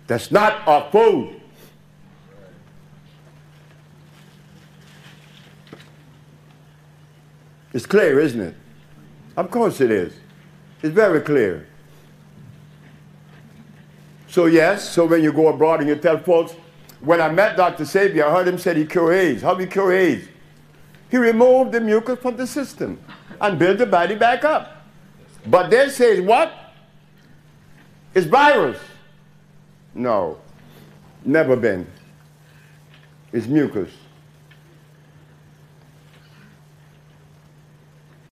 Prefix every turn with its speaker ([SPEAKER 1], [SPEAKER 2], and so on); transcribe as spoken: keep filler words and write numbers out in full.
[SPEAKER 1] That's not our food. It's clear, isn't it? Of course it is. It's very clear. So yes, so when you go abroad and you tell folks, when I met Doctor Sebi, I heard him say he cure AIDS. How do he cure AIDS? He removed the mucus from the system and built the body back up. But they say what? It's virus. No, never been. It's mucus.